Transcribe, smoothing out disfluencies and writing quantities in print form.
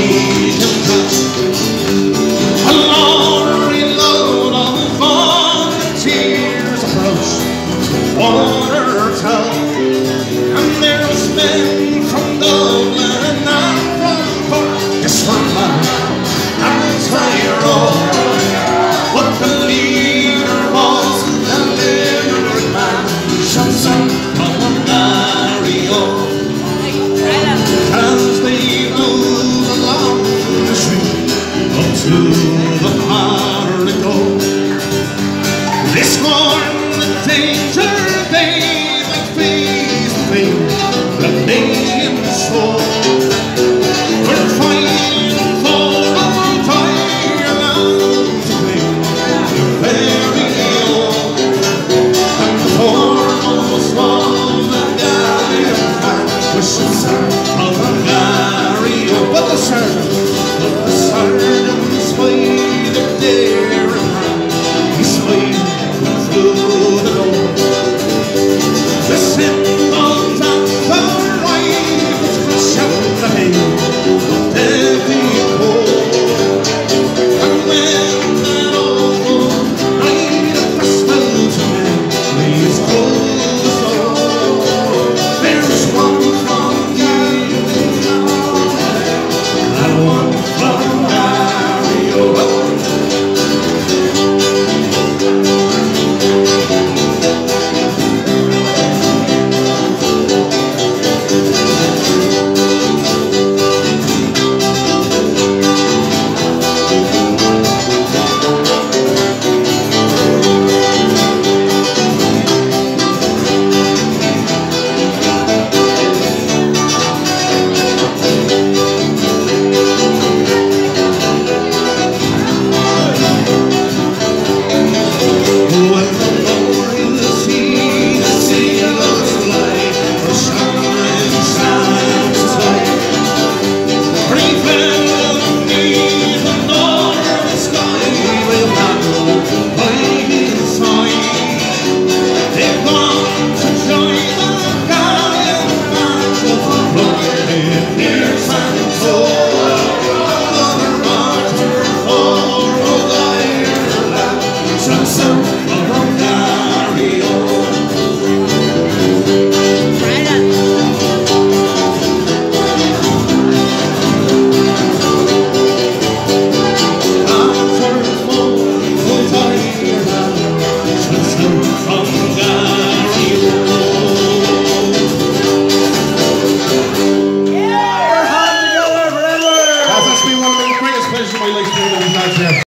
And there was men from Dublin and not from Cork. Just for mine, I'm tired of what the leader was, the lyric man, Shawn from Garryowen. As they move along the street up to the bar to go, this morning the danger they might face the pain that they in store. We're fighting for our Ireland to claim the very own. And the foremost was the Garryowen man, wishing of a Garryowen. But the sergeants swayed their daring hand. He swayed through the door. The symbols of the rifles crash out the hail of every pole. And when that awful night of festival to men lays close the door, there's one from you and one from Garryowen.